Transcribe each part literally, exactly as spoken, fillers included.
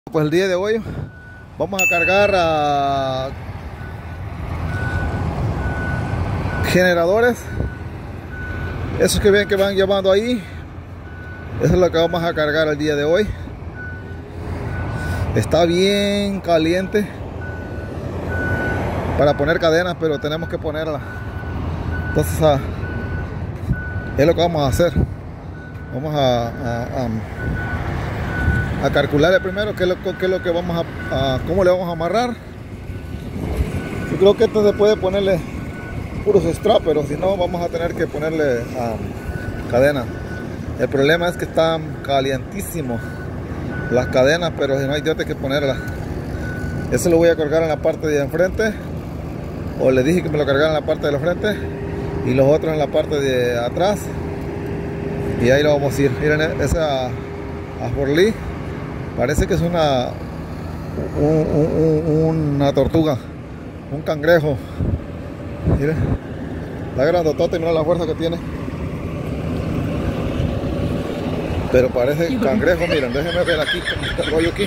Pues el día de hoy vamos a cargar a generadores, esos que ven que van llevando ahí. Eso es lo que vamos a cargar el día de hoy. Está bien caliente para poner cadenas, pero tenemos que ponerla. Entonces a, es lo que vamos a hacer. Vamos a, a, a, a calcular primero qué es, lo, qué es lo que vamos a, a cómo le vamos a amarrar. Yo creo que esto se puede ponerle puros straps, pero si no vamos a tener que ponerle um, cadena. El problema es que están calientísimos las cadenas, pero si no hay diote que ponerlas. Eso lo voy a colgar en la parte de enfrente, o le dije que me lo cargara en la parte de la frente y los otros en la parte de atrás, y ahí lo vamos a ir. Miren esa ajonjolí, parece que es una un, un, una tortuga, un cangrejo. Miren, está grandotota y mira la fuerza que tiene. Pero parece cangrejo. Miren, déjenme ver aquí cómo está el rollo aquí.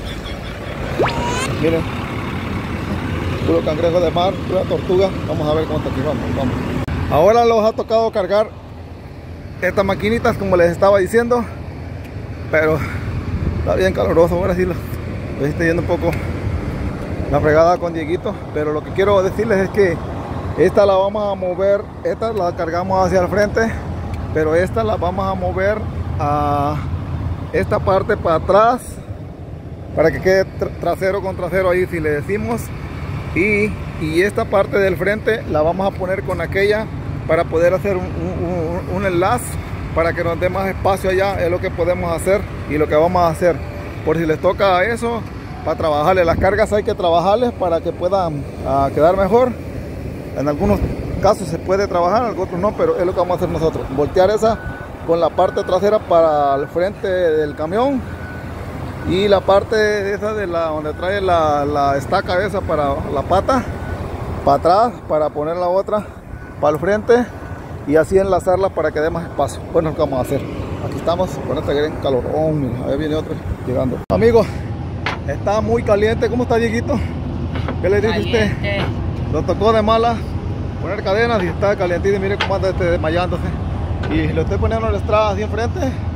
Miren, puro cangrejo de mar, pura tortuga. Vamos a ver cómo está aquí. Vamos, vamos. Ahora los ha tocado cargar estas maquinitas, como les estaba diciendo, pero está bien caloroso. Ahora sí lo, lo estoy yendo un poco la fregada con Dieguito, pero lo que quiero decirles es que esta la vamos a mover, esta la cargamos hacia el frente, pero esta la vamos a mover a esta parte para atrás, para que quede tr trasero con trasero ahí, si le decimos, y, y esta parte del frente la vamos a poner con aquella para poder hacer un, un, un enlace para que nos dé más espacio allá. Es lo que podemos hacer y lo que vamos a hacer, por si les toca eso, para trabajarles las cargas. Hay que trabajarles para que puedan uh, quedar mejor. En algunos casos se puede trabajar, en otros no, pero es lo que vamos a hacer nosotros, voltear esa con la parte trasera para el frente del camión, y la parte esa de la donde trae la, la estaca esa para la pata para atrás, para poner la otra para el frente y así enlazarla para que dé más espacio. Bueno, lo que vamos a hacer, aquí estamos con este gran calor. Oh, mira, ahí viene otro llegando. Amigos, está muy caliente. ¿Cómo está, Dieguito? ¿Qué le dice usted? Lo tocó de mala poner cadenas y está calientito. Y mire cómo anda este desmayándose. Y le estoy poniendo el estrada así enfrente,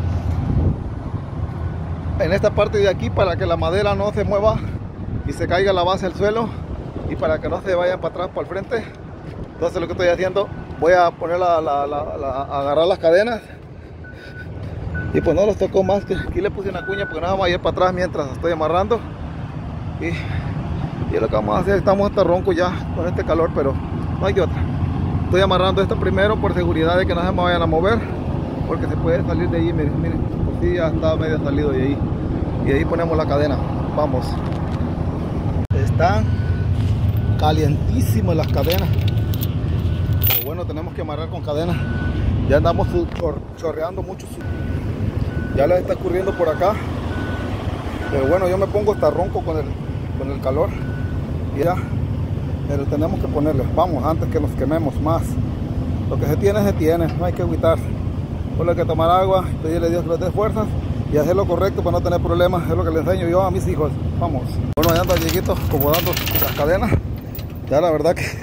en esta parte de aquí, para que la madera no se mueva y se caiga la base al suelo, y para que no se vayan para atrás, para el frente. Entonces lo que estoy haciendo, voy a poner la, la, la, la a agarrar las cadenas, y pues no los tocó más que aquí le puse una cuña porque nada más ir para atrás mientras estoy amarrando. Y, y es lo que vamos a hacer. Estamos hasta ronco ya con este calor, pero no hay de otra. Estoy amarrando esto primero por seguridad de que no se me vayan a mover, porque se puede salir de ahí. Miren, miren, por si ya está medio salido de ahí, y ahí ponemos la cadena. Vamos. Están calientísimas las cadenas, pero bueno, tenemos que amarrar con cadena. Ya andamos chor chorreando mucho, ya les está ocurriendo por acá, pero bueno, yo me pongo hasta ronco con el, con el calor, y ya, pero tenemos que ponerle. Vamos, antes que nos quememos más. Lo que se tiene, se tiene, no hay que agüitarse. Solo hay que tomar agua, pedirle a Dios que les dé fuerzas y hacer lo correcto para no tener problemas. Es lo que les enseño yo a mis hijos. Vamos. Bueno, ya anda Dieguito acomodando las cadenas. Ya la verdad que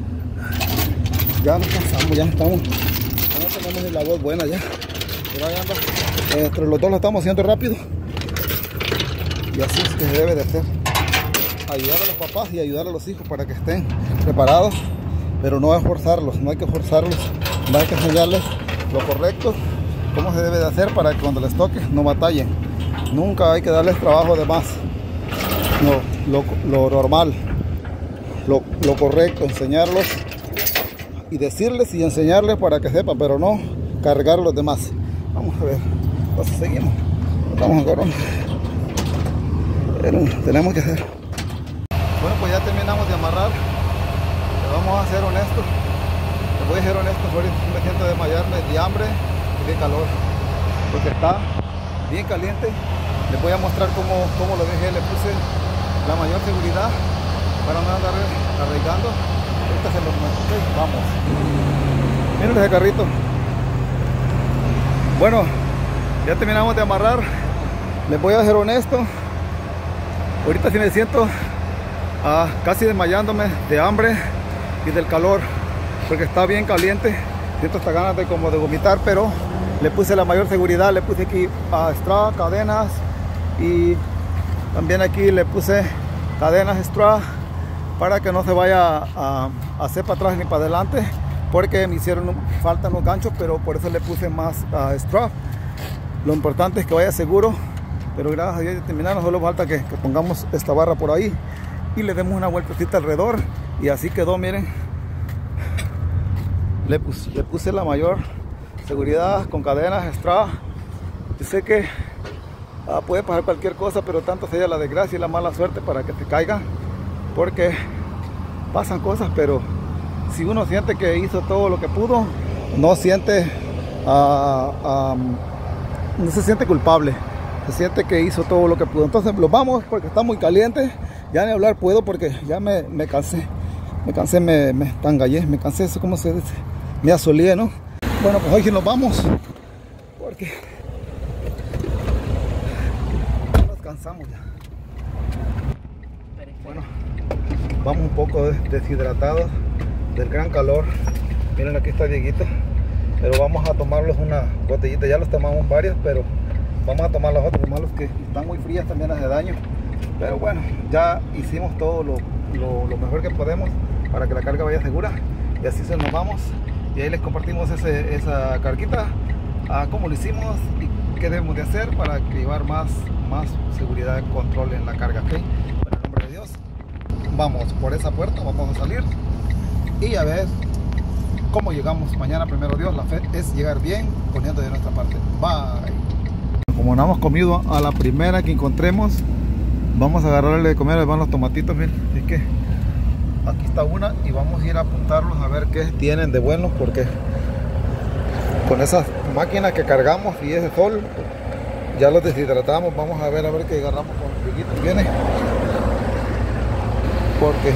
ya nos cansamos, ya estamos, ya no tenemos ni la voz buena ya, pero ahí anda. Entre los dos lo estamos haciendo rápido, y así es que se debe de hacer. Ayudar a los papás y ayudar a los hijos para que estén preparados, pero no es forzarlos, no hay que forzarlos, no hay que enseñarles lo correcto, cómo se debe de hacer para que cuando les toque no batallen. Nunca hay que darles trabajo de más. No, lo, lo normal, lo, lo correcto, enseñarlos y decirles y enseñarles para que sepan, pero no cargar los demás. Vamos a ver, entonces seguimos, estamos en corona, pero tenemos que hacer. Bueno, pues ya terminamos de amarrar. Le vamos a ser honestos. Les voy a ser honesto, ahorita me siento desmayarme de hambre y de calor, porque está bien caliente. Les voy a mostrar cómo, cómo lo dejé. Le puse la mayor seguridad para no andar arraigando. Ahorita se los muestro. Vamos. Miren ese carrito. Bueno, ya terminamos de amarrar. Les voy a ser honesto. Ahorita sí me siento uh, casi desmayándome de hambre y del calor, porque está bien caliente. Siento hasta ganas de como de vomitar, pero le puse la mayor seguridad. Le puse aquí uh, straw, cadenas, y también aquí le puse cadenas straw para que no se vaya a, a hacer para atrás ni para adelante, porque me hicieron falta los ganchos, pero por eso le puse más uh, straw. Lo importante es que vaya seguro, pero gracias a Dios ya terminaron. Solo falta que, que pongamos esta barra por ahí y le demos una vueltecita alrededor, y así quedó. Miren, le puse, le puse la mayor seguridad con cadenas straw. Yo sé que uh, puede pasar cualquier cosa, pero tanto sea la desgracia y la mala suerte para que te caiga, porque pasan cosas. Pero si uno siente que hizo todo lo que pudo, no siente uh, um, no se siente culpable, se siente que hizo todo lo que pudo. Entonces los vamos, porque está muy caliente. Ya ni hablar puedo, porque ya me, me cansé me cansé, me, me tangallé, me cansé, eso como se dice, me asolé, ¿no? Bueno, pues hoy sí nos vamos, porque nos cansamos ya. Bueno, vamos un poco deshidratados del gran calor. Miren, aquí está Dieguito, pero vamos a tomarlos una botellita. Ya los tomamos varias, pero vamos a tomar las otras. Lo malo es que están muy frías, también hace daño, pero bueno, ya hicimos todo lo, lo, lo mejor que podemos para que la carga vaya segura, y así se nos vamos. Y ahí les compartimos ese, esa carguita, a cómo lo hicimos y qué debemos de hacer para llevar más, más seguridad y control en la carga, ¿ok? Bueno, en nombre de Dios, vamos por esa puerta, vamos a salir y a ver cómo llegamos mañana. Primero Dios, la fe es llegar bien, poniendo de nuestra parte. Bye. Como no hemos comido a la primera que encontremos, vamos a agarrarle de comer. Ahí van los tomatitos, miren. Así que aquí está una, y vamos a ir a apuntarlos a ver qué tienen de bueno, porque con esas máquinas que cargamos y ese sol ya los deshidratamos. Vamos a ver a ver qué agarramos con los piquitos. Viene, porque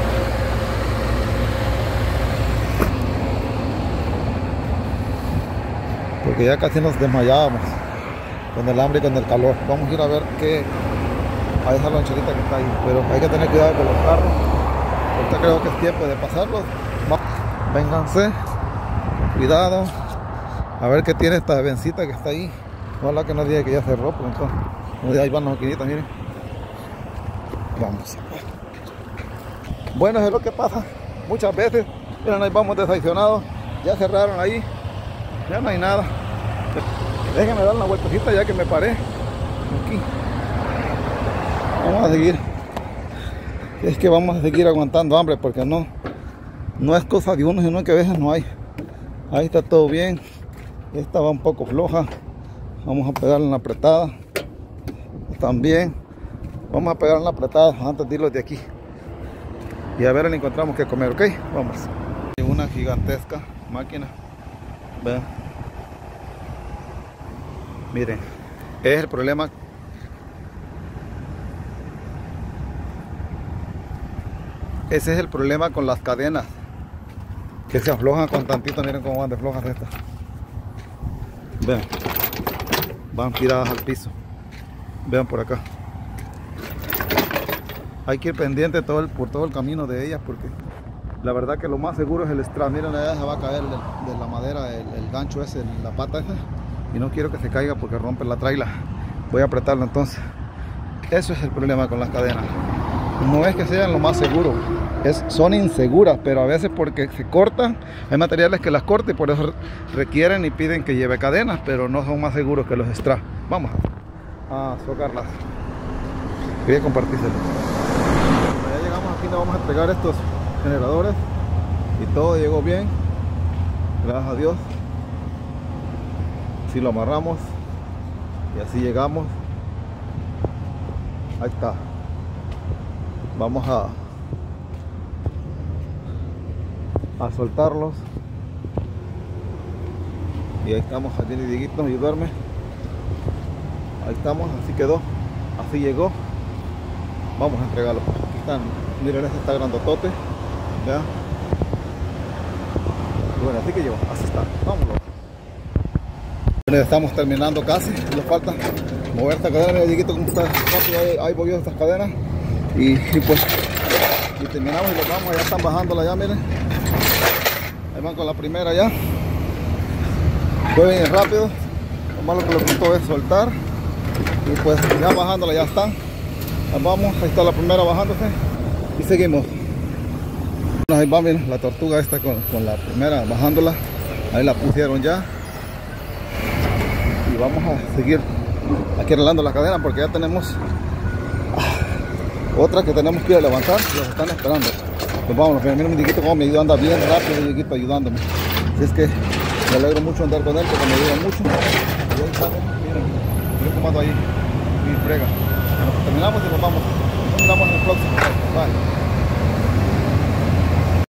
porque ya casi nos desmayábamos con el hambre y con el calor. Vamos a ir a ver qué a esa lancherita que está ahí, pero hay que tener cuidado con los carros. Ahorita creo que es tiempo de pasarlos. Vénganse con cuidado a ver qué tiene esta vencita que está ahí. Ojalá que no diga que ya cerró, pero entonces ahí van las maquinitas, miren. Vamos. Bueno, eso es lo que pasa muchas veces. Miren, ahí vamos decepcionados. Ya cerraron ahí, ya no hay nada. Déjenme dar una vueltecita ya que me paré aquí. Vamos a seguir. Es que vamos a seguir aguantando hambre, porque no no es cosa de uno, sino que a veces no hay. Ahí está todo bien. Esta va un poco floja. Vamos a pegarle en la apretada. También vamos a pegar en la apretada antes de irlos de aquí. Y a ver si encontramos que comer, ¿ok? Vamos. Una gigantesca máquina. Vean. Miren, es el problema. Ese es el problema con las cadenas, que se aflojan con tantito. Miren cómo van de flojas estas. Vean, van tiradas al piso. Vean por acá. Hay que ir pendiente todo el, por todo el camino de ellas, porque la verdad que lo más seguro es el straw. Miren, allá se va a caer de, de la madera el, el gancho ese, la pata esa, y no quiero que se caiga porque rompe la traila. Voy a apretarlo entonces. Eso es el problema con las cadenas. No es que sean lo más seguro, es, son inseguras, pero a veces porque se cortan, hay materiales que las cortan y por eso requieren y piden que lleve cadenas, pero no son más seguros que los straw. Vamos a socarlas. Quería compartírselo. Ya llegamos aquí, nos vamos a entregar estos generadores y todo llegó bien, gracias a Dios. Así lo amarramos y así llegamos. Ahí está. Vamos a a soltarlos, y ahí estamos. Ahí viene Dieguito a ayudarme. Ahí estamos, así quedó, así llegó. Vamos a entregarlo. Aquí están, miren, este está grandotote, ¿ya? Y bueno, así que llevo, así está. Vámonos. Bueno, estamos terminando casi, nos faltan mover esta cadena. Mira, Dieguito, cómo está rápido ahí, ahí moviendo estas cadenas. Y, y pues, y terminamos y los vamos, ya están bajándola ya, miren. Ahí van con la primera ya. Fue bien rápido. Lo malo que le costó es soltar. Y pues ya bajándola ya están. Ahí vamos, ahí está la primera bajándose. Y seguimos. Ahí va, miren, la tortuga esta con, con la primera bajándola. Ahí la pusieron ya. Y vamos a seguir aquí arreglando la cadena porque ya tenemos ah, otra que tenemos que ir a levantar. Los están esperando. Pues vámonos, miren mi Dieguito como me ayuda, anda bien rápido Dieguito ayudándome. Así es que me alegro mucho andar con él porque me ayuda mucho. Y ahí está, miren, miren cómo ando ahí. Y frega. Bueno, pues terminamos y nos vamos. Nos vemos en el próximo. Bye.